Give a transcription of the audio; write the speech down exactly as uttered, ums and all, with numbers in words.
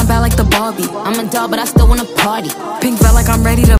bad like the Barbie. I'm a doll, but I still wanna party. Pink felt like I'm ready to